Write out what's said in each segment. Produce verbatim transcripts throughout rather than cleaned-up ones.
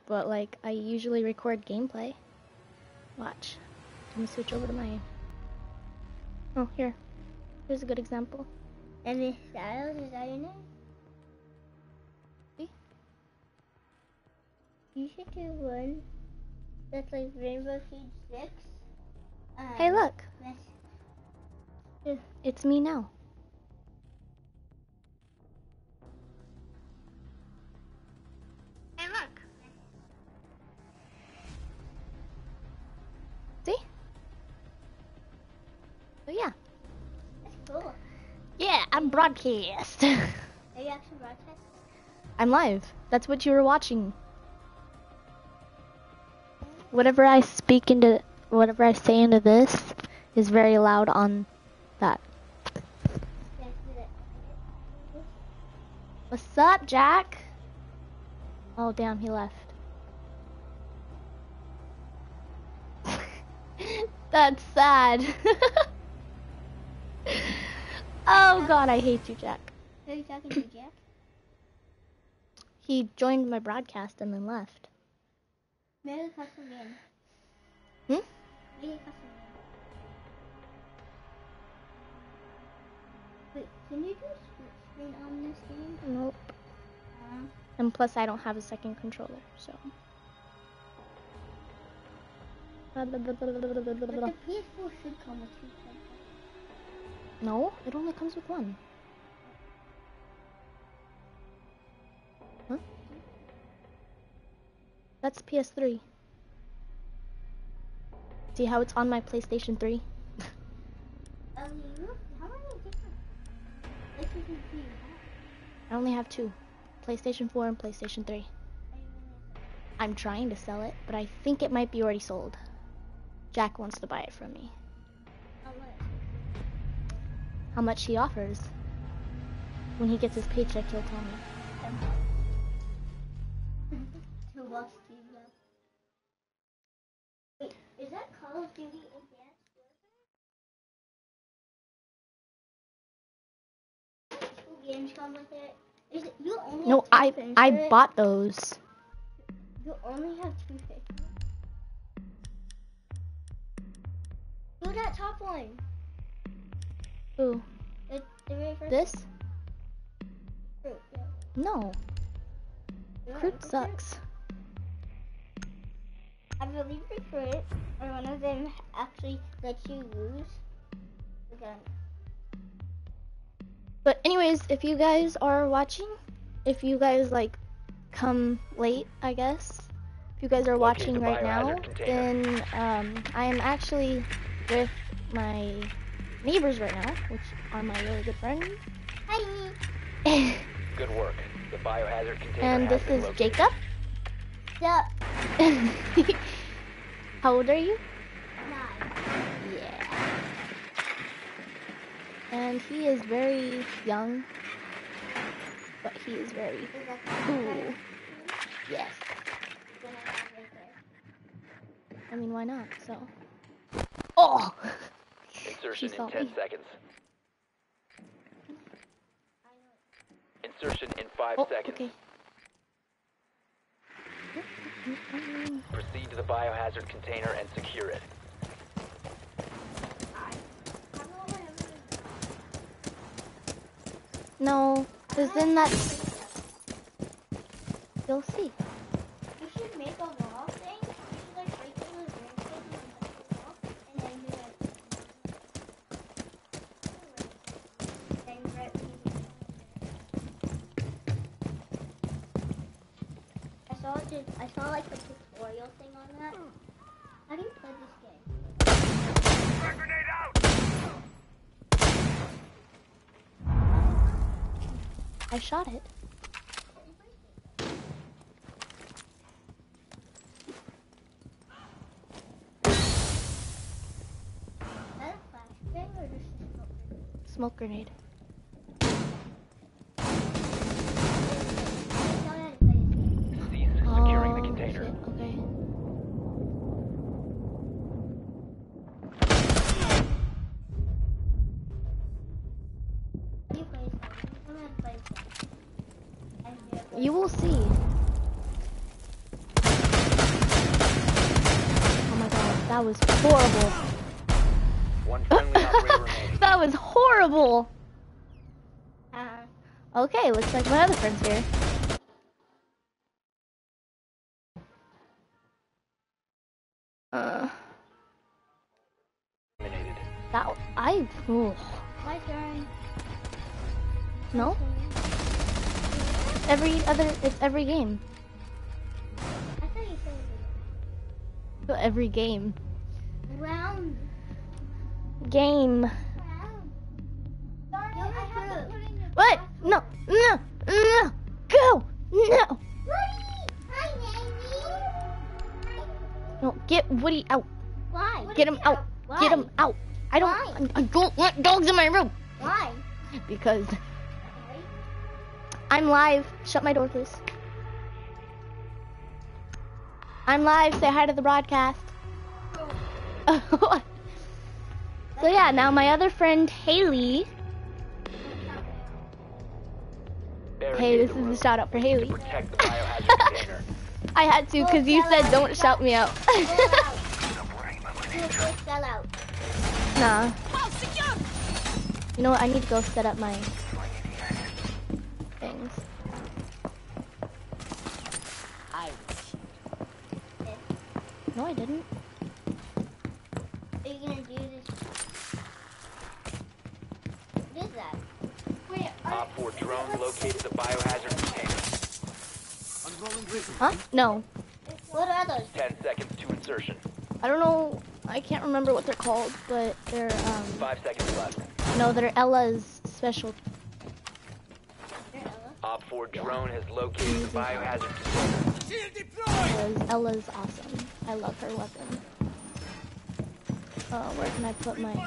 but like I usually record gameplay. Watch. Let me switch over to my. Oh, here. Here's a good example. And Miss Styles, is that your name? See? You should do one that's like Rainbow Siege six. Um, Hey, look. Miss... It's me now. Hey, look. See? So yeah. That's cool. Yeah, I'm broadcast. Are you actually broadcasting? I'm live. That's what you were watching. Whatever I speak into, whatever I say into this is very loud on that. What's up, Jack? Oh, damn, he left. That's sad. Oh, God, I hate you, Jack. Who are you talking to, Jack? He joined my broadcast and then left. Make a custom game. Hmm? Make a custom game. Wait, can you do split screen on this game? Nope. Uh, And plus, I don't have a second controller, so. but the P S four should come with two controllers. No, it only comes with one. Huh? That's P S three. See how it's on my PlayStation three? Um, you, how many different PlayStation do you have? I only have two. PlayStation four and PlayStation three. I'm trying to sell it, but I think it might be already sold. Jack wants to buy it from me. How much? How much he offers. When he gets his paycheck, he'll tell me. Two bucks to you. Wait, is that Call of Duty Advanced Warfare? Two games come with it. Is it you only No, have two I things I for it? bought those. You only have two things. Do that top one. Ooh, The, the very first this? fruit, yeah. No, You don't fruit like the sucks. I believe the fruit, or one of them actually lets you use the gun. But anyways, if you guys are watching, if you guys like come late, I guess, if you guys are Locate watching the right now, biohazard container. then um, I am actually with my neighbors right now, which are my really good friends. Hi! Good work. The biohazard container And has this been is located. Jacob. Sup? How old are you? Nine. Yeah. And he is very young, but he is very Is that the cool. Yes. Then I have right there. I mean, why not? So. Oh! Insertion She saw in ten me. seconds. Insertion in five Oh, seconds. okay. Proceed to the biohazard container and secure it. No, because then that's. You'll see. You should make a wall thing. You should like break through the green space and then make a wall, and then do like. Then right when you I saw it. I saw like the tutorial thing on that. How do you play this game? I shot it. Is that a flash thing or just a smoke grenade? Smoke grenade. I saw how to play this game. Cease securing the Oh, container. shit, okay. How do you play this game? I don't know how to play this game. I have no You will see. That was horrible. One friendly operator remaining. That was horrible. Uh, Okay, looks like my other friend's here. Uh, Eliminated. that I ooh, my turn. no. Every other, it's every game. I thought you said Every game. round. Game. Round. Darn it, I have to put in your What? No, no, no, go, no. Woody! Hi, Nanny! No, get Woody out. Why? Get him out. Why? Get him out. I don't, Why? I, I don't want dogs in my room. Why? Because I'm live. Shut my door, please. I'm live. Say hi to the broadcast. So yeah, now my other friend Haley. Hey, this is a shout out for Haley. Protect the biohazard container. I had to because you said don't shout me out. Go out. You go sell out. Nah. You know what? I need to go set up my things. No, I didn't. Are you gonna do this? What is that? Wait, Op four drone located the biohazard container. Huh? No. what are those? Ten seconds to insertion. I don't know. I can't remember what they're called, but they're um. Five seconds left. No, they're Ella's special. Op four drone has located the biohazard container. Because Ella's awesome. I love her weapon. Oh, where can I put my?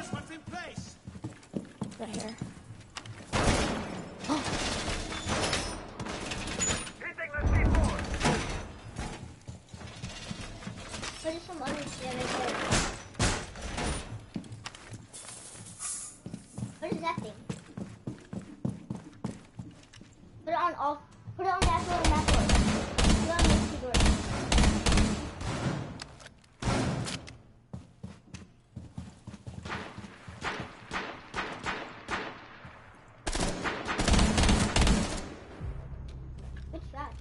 Right here. What is some other shit right there? What is that thing? Put it on all. Put it on that door and that door. Put it on these two doors. What's that?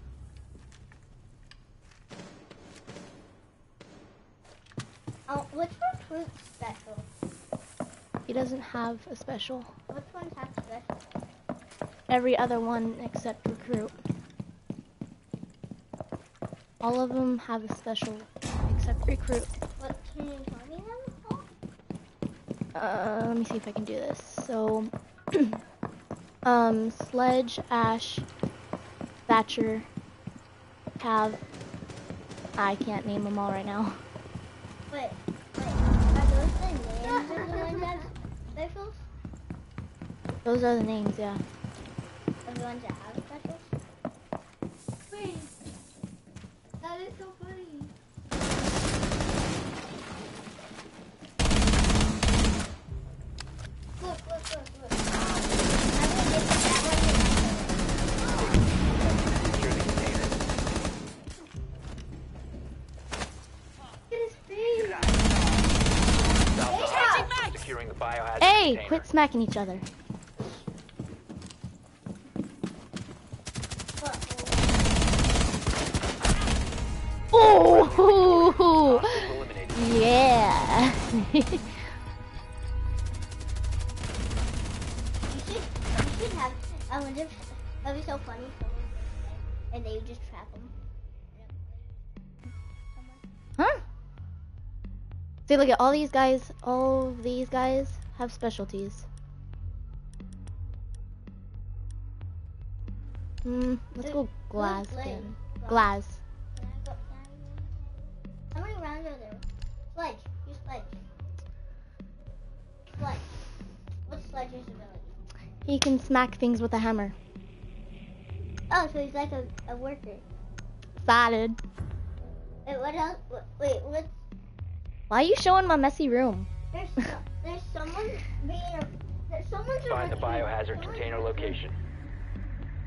Oh, which one's fruit special? He doesn't have a special. Which one's have special? Every other one except recruit. All of them have a special except recruit. What can you tell me them? Uh, let me see if I can do this. So, um, Sledge, Ash, Thatcher, Cav. I can't name them all right now. Wait, wait, are those the names of the ones that have specials? Those are the names, yeah. Of the ones that have specials? Wait, that is so funny. Look, look, look, look. I'm gonna get that one. Secure the container. Look at his face. Stop the hostiles from securing the biohazard Hey, container. quit smacking each other. Oh, Hostiles eliminated. yeah. You should, you should have, I wonder if, that'd be so funny if someone was there and they would just trap them. Huh? See, look at all these guys. All of these guys have specialties. Hmm. Let's go glass Who's playing? again. Glass. Can I go, can I, how many rounds are there? Sledge, use Sledge. Sledge. What's Sledge's ability? He can smack things with a hammer. Oh, so he's like a, a worker. Spotted. Wait, what else? Wait, wait, what's, Why are you showing my messy room? there's, so, there's someone being a, there's someone's a Find the recruit. biohazard Someone's container a recruit. location.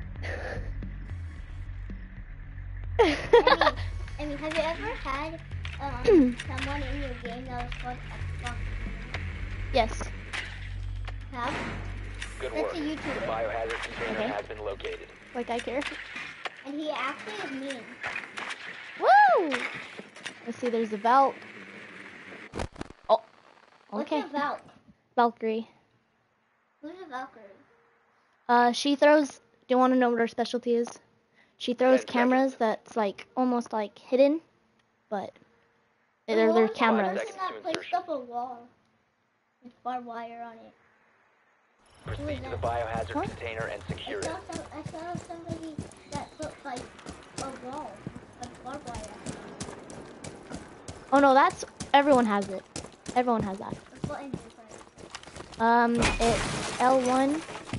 I mean, I mean, have you ever had um, someone in your game that was called Xbox. Yes. Have? Good That's work. a The YouTuber. biohazard container Okay. has been located. Like I care. And he actually is mean. Woo! Let's see, there's a Valk. Oh. Okay. What's a Valk? Valkyrie. Who's a Valkyrie? Uh, she throws. Do you want to know what her specialty is? She throws Ten cameras seconds. that's like almost like hidden, but The they're, they're one cameras. seconds person to that placed insertion. up a wall with barbed wire on it. Proceed to the that? biohazard Huh? container and I secure it. saw, some, I saw somebody that put like a wall of barbed wire. Oh no, that's everyone has it. Everyone has that. What button do you press? Um, it's L one.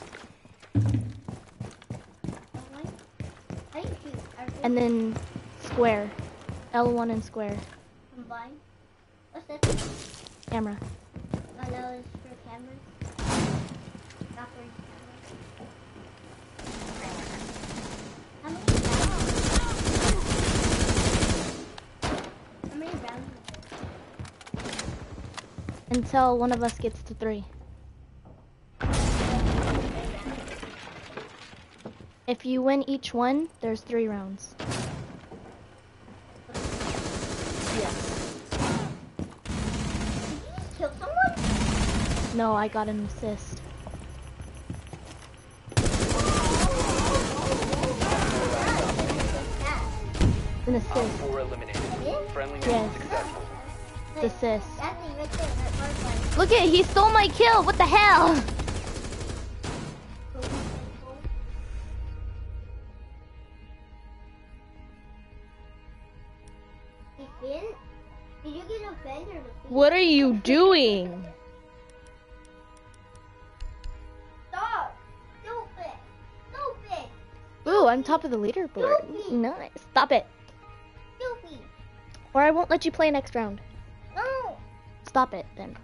One? How do you shoot? Are you And then square. L one and square. combine? What's that? Camera. Oh, that was for cameras. Not for cameras. How many rounds? How many rounds is there? Until one of us gets to three. If you win each one, there's three rounds. Yes. Did you just kill someone? No, I got an assist. An Op assist. four eliminated. Friendly mission Yes. successful. Assist. That thing right there, that barbed wire. Look at, he stole my kill. What the hell? Defend? Did you get offended or defeat? What are you doing? Stop! Stupid! Stupid! Ooh, I'm top of the leaderboard. Nice. Stop it. Stupid! Or I won't let you play next round. No! Stop it then.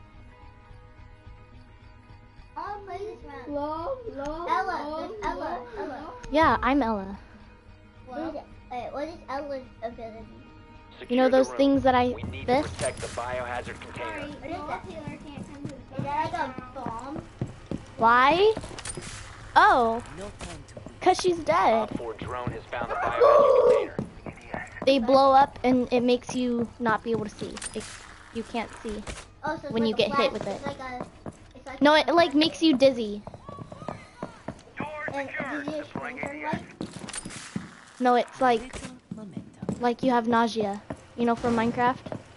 I'll play this round. Love, love, Ella, love, there's Ella, love, Ella. love. Yeah, I'm Ella. What is, wait, what is Ella's ability? You know Secure the those room. things that I We need to this? protect the biohazard container. What is that? Is that like a bomb? Why? Oh, cause she's dead. Op four drone has found the biohazard container. They blow up and it makes you not be able to see. It, you can't see. Oh, so it's When like you a get hit flash- with it. It's like a, it's like No, a it like makes you dizzy. And did you sprinkle light? No, it's like like you have nausea. You know from Minecraft?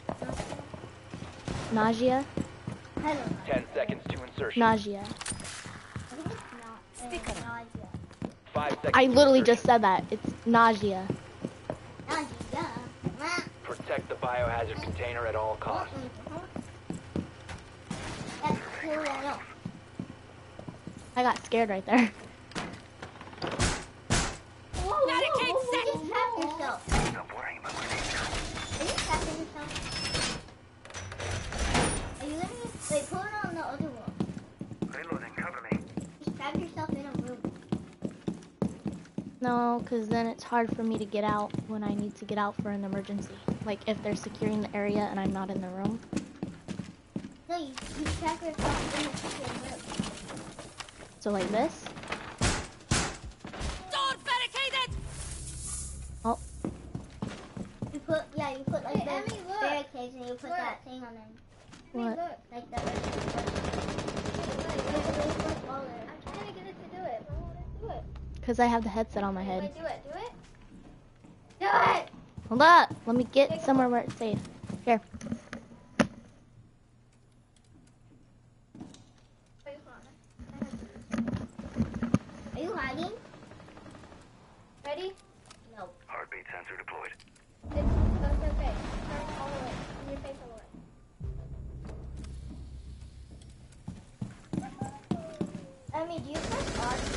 Nausea? I don't know. Ten seconds to insertion. Nausea. I think it's not. Uh, nausea. Five seconds. I to literally insertion. just said that. It's nausea. Nausea. Ah. Protect the biohazard container at all costs. That's cool, I know. I got scared right there. Whoa, whoa, whoa, you just trapped yourself. Are you trapping yourself? Are you literally? Wait, put it on the other wall. Just trap yourself in a room. No, because then it's hard for me to get out when I need to get out for an emergency. Like if they're securing the area and I'm not in the room. No, you, you trap yourself in a secret room. So like this. Oh, You put, yeah, you put like Hey, the Emmy, look. barricades and you put Look. that thing on them. what? Look, Like that. I'm trying to get it to do it. I want to do it. Because I have the headset on my head. Wait, do it, do it. Do it! Hold up. Let me get somewhere where it's safe. Here. Wait, hold on. Are you hiding? Ready? No. Heartbeat sensor deployed. It's, that's okay. Turn all the way. In your face all the way. Emmy, do you press R two?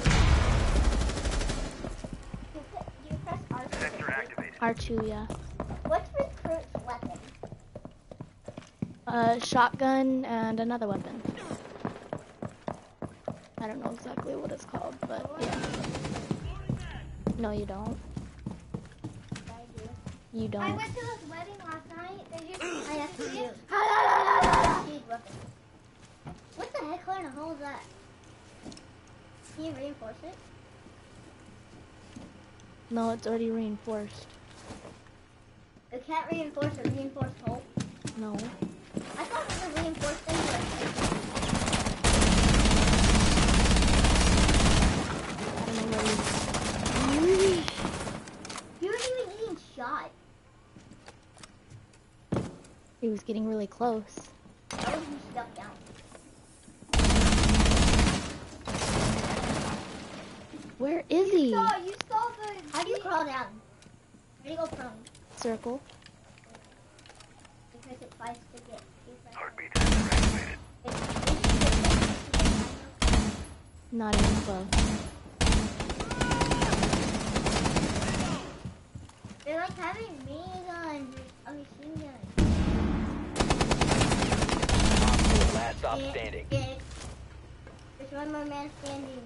Do you, put, do you press R two? Sensor activated. R two, yeah. What's recruit's weapon? A shotgun and another weapon. I don't know exactly what it's called, but yeah. No, you don't. I do. You I don't. went to this wedding last night. They see it? Huge weapon. What the heck kind of hole is that? Can you reinforce it? No, it's already reinforced. It can't reinforce a reinforced hole. No. I thought it was a reinforced thing. I don't know where he... He wasn't even getting shot. He was getting really close. How was he stuck down? Where is he? You saw, you saw the. How do you crawl down? How do you go prone? Circle. Because it tries to get Heartbeat sensor activated. Not even close. They're like having miniguns or a machine gun. Last stop Eh, standing. eh. There's one more man standing.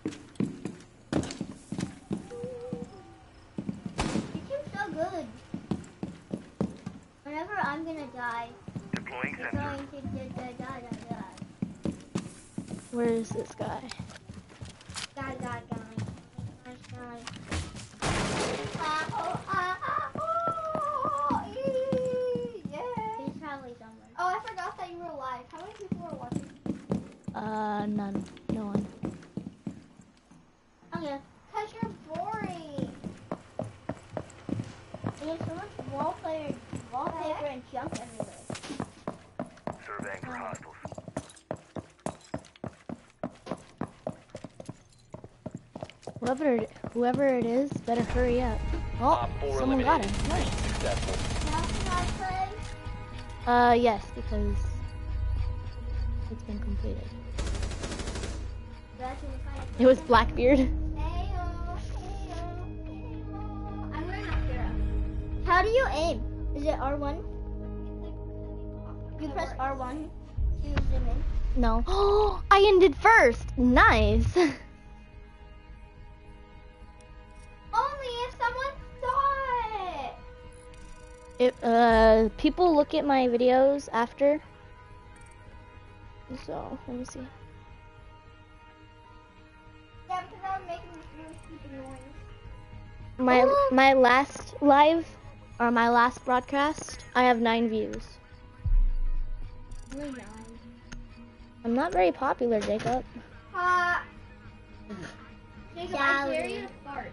You seem so good. Whenever I'm gonna die, Deploying you're sensor. going to die, die, die, die. Where is this guy? Die, die, die. Die, die. Ah, oh, ah, ah, oh, ee, yeah. He's probably somewhere. Oh, I forgot that you were live. How many people are watching? Uh, none. No one. Okay. Cause you're boring. There's so much wallpaper, wallpaper and junk everywhere. Surveying for hostiles. Whoever it, whoever it is, better hurry up. Oh, Op four someone got him. eliminated. Nice. Mission successful. Now can I play? Uh, yes, because it's been completed. That's when we find It was Blackbeard. Ayo, ayo, ayo. I'm wearing mascara. How do you aim? Is it R one? You press R one to zoom in. No. Oh, I ended first. Nice. Only if someone saw it. It, uh, people look at my videos after. So, let me see. Yeah, because I was making this really stupid noise. My my last live or my last broadcast, I have nine views. Really nice. I'm not very popular, Jacob. Ha! Jacob, I dare Sally. you to fart.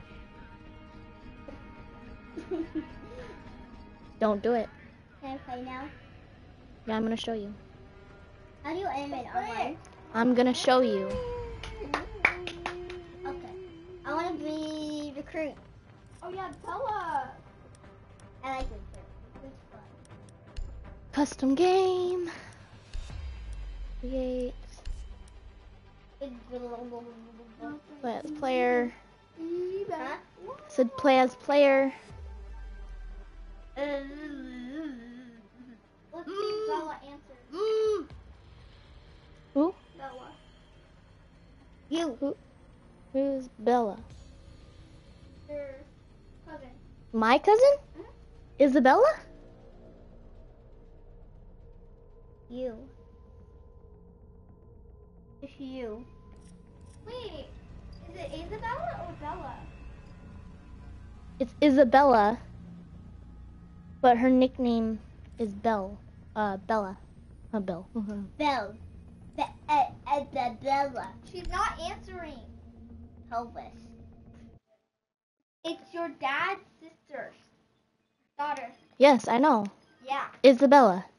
Don't do it. Can I play now? Yeah, I'm gonna show you. How do you aim it R one? I'm gonna show you. Okay. I want to be recruit. Oh yeah, Bella. I like recruit. Recruit's fun. Custom game. Create. Play as player. Huh? Said play as player. Let's see if Bella answers. Who? Bella. You. Who? Who's Bella? Your cousin. My cousin? Isabella? You. It's you. Wait, is it Isabella or Bella? It's Isabella, but her nickname is Belle. Uh, Bella. Uh, Belle. Belle. Be- uh, uh, Be- Bella. She's not answering. Pelvis. It's your dad's sister. Daughter. Yes, I know. Yeah. Isabella.